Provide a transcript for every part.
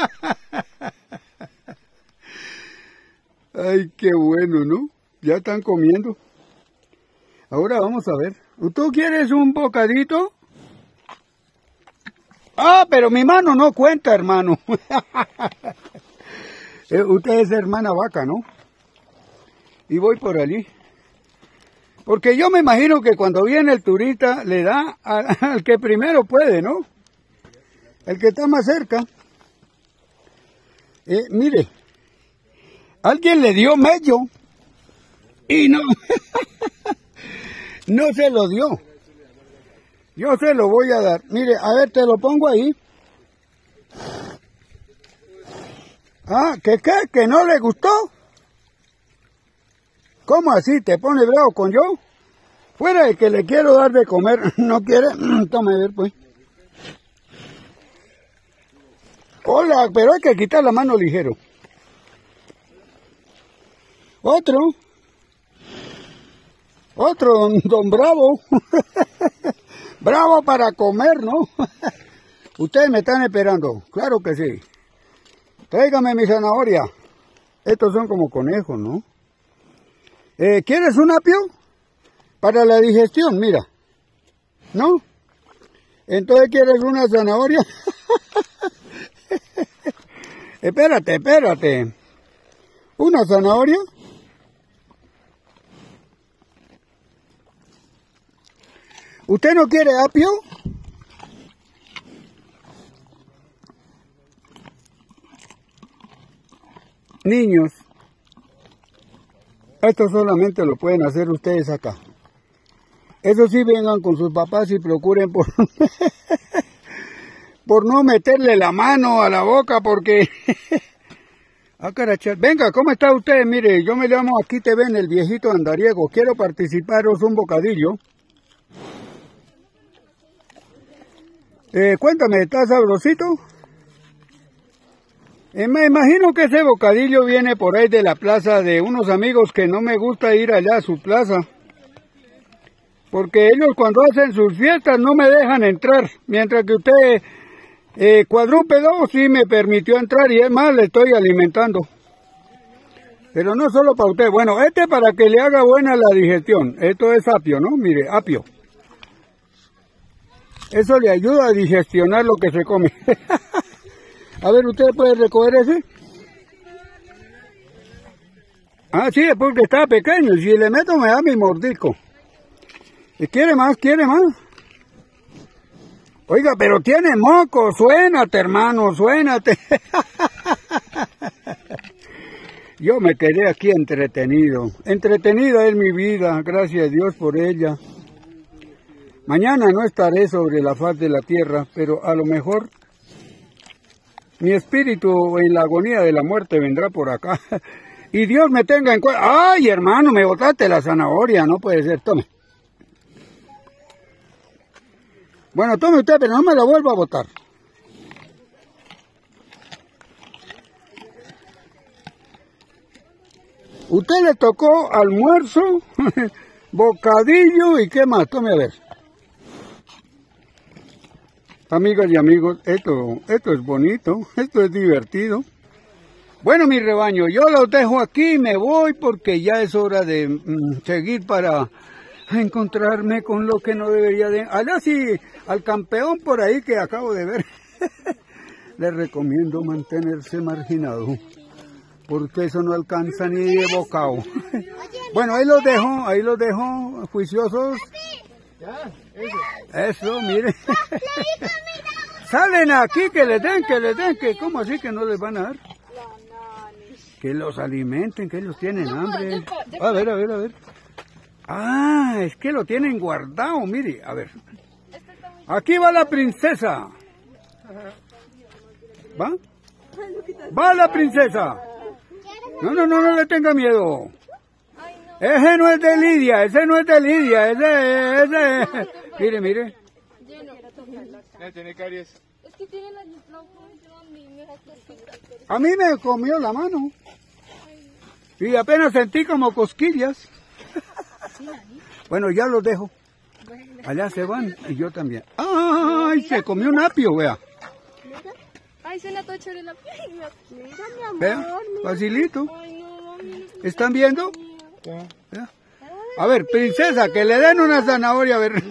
Ay, qué bueno, ¿no? Ya están comiendo. Ahora vamos a ver. ¿Tú quieres un bocadito? Ah, pero mi mano no cuenta, hermano. Usted es hermana vaca, ¿no? Y voy por allí. Porque yo me imagino que cuando viene el turista le da al que primero puede, ¿no? El que está más cerca. Mire, alguien le dio mello y no, no se lo dio. Yo se lo voy a dar. Mire, a ver, te lo pongo ahí. Ah, ¿que no le gustó? ¿Cómo así? ¿Te pone bravo con yo? Fuera de que le quiero dar de comer, ¿no quiere? Tome, a ver, pues. Hola, pero hay que quitar la mano ligero. Otro, don Bravo. Bravo para comer, ¿no? Ustedes me están esperando, claro que sí. Tráigame mi zanahoria. Estos son como conejos, ¿no? ¿Quieres un apio? Para la digestión, mira. ¿No? Entonces, ¿quieres una zanahoria? Espérate. ¿Una zanahoria? ¿Usted no quiere apio? Niños, esto solamente lo pueden hacer ustedes acá. Eso sí, vengan con sus papás y procuren por no meterle la mano a la boca porque... Ah, carachas. Venga, ¿cómo está usted? Mire, yo me llamo Aquí Te Ven, el viejito andariego. Quiero participaros un bocadillo. Cuéntame, ¿está sabrosito? Me imagino que ese bocadillo viene por ahí de la plaza de unos amigos que no me gusta ir allá a su plaza. Porque ellos cuando hacen sus fiestas no me dejan entrar. Mientras que usted, cuadrúpedo, sí me permitió entrar y es más, le estoy alimentando. Pero no solo para usted. Bueno, para que le haga buena la digestión. Esto es apio, ¿no? Mire, apio. Eso le ayuda a digestionar lo que se come. A ver, ¿usted puede recoger ese? Ah, sí, es porque está pequeño. Si le meto me da mi mordisco. ¿Quiere más? ¿Quiere más? Oiga, pero tiene moco. Suénate, hermano, suénate. Yo me quedé aquí entretenido. Entretenida es mi vida, gracias a Dios por ella. Mañana no estaré sobre la faz de la tierra, pero a lo mejor mi espíritu en la agonía de la muerte vendrá por acá. Y Dios me tenga en cuenta. ¡Ay, hermano, me botaste la zanahoria! No puede ser, tome. Bueno, tome usted, pero no me la vuelva a botar. Usted le tocó almuerzo, bocadillo y qué más. Tome a ver. Amigas y amigos, esto es bonito, esto es divertido. Bueno, mi rebaño, yo los dejo aquí y me voy porque ya es hora de seguir para encontrarme con lo que no debería de... Allá sí, al campeón por ahí que acabo de ver, le recomiendo mantenerse marginado, porque eso no alcanza ni de bocado. Bueno, ahí los dejo, juiciosos. Eso, mire. Salen aquí que les den, que ¿cómo así que no les van a dar? Que los alimenten, que ellos tienen hambre. A ver. Ah, es que lo tienen guardado, mire, a ver. Aquí va la princesa. ¿Va? Va la princesa. No le tenga miedo. Ese no es de Lidia, ese. Mire. Tiene caries. Es que tiene la A mí me comió la mano. Y apenas sentí como cosquillas. Bueno, ya los dejo. Allá se van y yo también. ¡Ay! Se comió un apio, vea. Ay, suena todo chévere la piel. Mira, mi amor. Vea, mira. facilito. Ay, no, mira. ¿Están viendo? ¿Vea? A ver, princesa, que le den una zanahoria, a ver.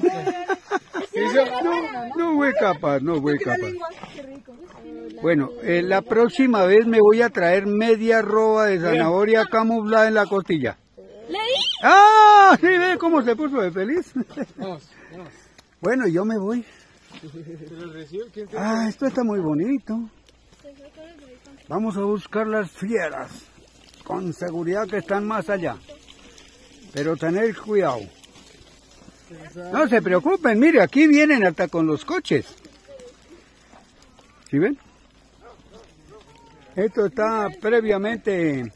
No voy capaz, no voy capaz. Bueno, la próxima vez me voy a traer media roba de zanahoria camuflada en la costilla. ¿Leí? ¡Ah! ¿Sí ve cómo se puso de feliz? Vamos. Bueno, yo me voy. Ah, esto está muy bonito. Vamos a buscar las fieras. Con seguridad que están más allá. Pero tener cuidado. No se preocupen, mire, aquí vienen hasta con los coches. ¿Sí ven? Esto está previamente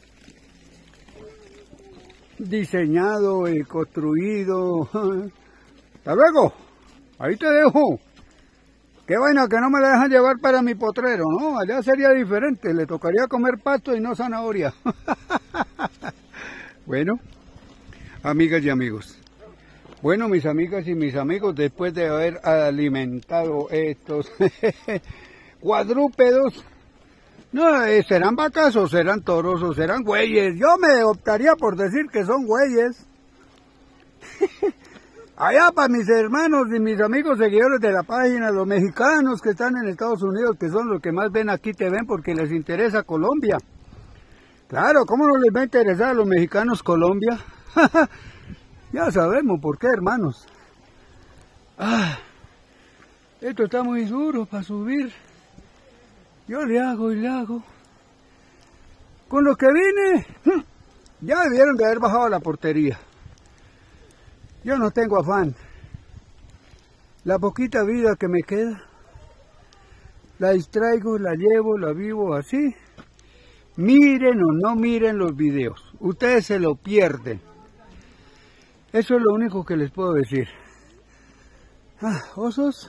diseñado y construido. Hasta luego. Ahí te dejo. Qué vaina que no me la dejan llevar para mi potrero, ¿no? Allá sería diferente. Le tocaría comer pasto y no zanahoria. Bueno, amigas y amigos. Bueno, mis amigas y mis amigos, después de haber alimentado estos cuadrúpedos, no, serán vacas o serán toros o serán güeyes. Yo me optaría por decir que son güeyes. Allá para mis hermanos y mis amigos seguidores de la página, los mexicanos que están en Estados Unidos, que son los que más ven aquí, te ven porque les interesa Colombia. Claro, ¿cómo no les va a interesar a los mexicanos Colombia? Ya sabemos por qué, hermanos. Ah, esto está muy duro para subir. Yo le hago y le hago. Con lo que vine, ya debieron de haber bajado la portería. Yo no tengo afán. La poquita vida que me queda, la distraigo, la llevo, la vivo así. Miren o no miren los videos, ustedes se lo pierden. Eso es lo único que les puedo decir. Ah, osos,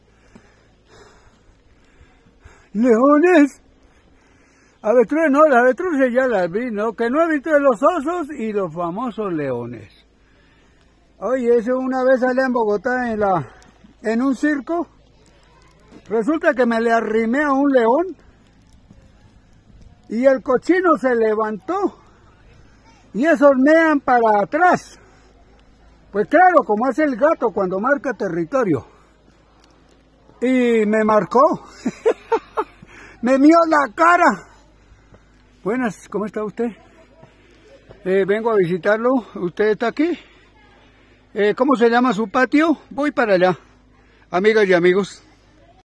leones, avestruces, no, las avestruces ya las vi, ¿no? Que no he visto de los osos y los famosos leones. Oye, eso una vez salí en Bogotá en un circo, resulta que me le arrimé a un león y el cochino se levantó y esos mean para atrás. Pues claro, como hace el gato cuando marca territorio. Y me marcó. Me mió la cara. Buenas, ¿cómo está usted? Vengo a visitarlo. ¿Usted está aquí? ¿Cómo se llama su patio? Voy para allá. Amigas y amigos.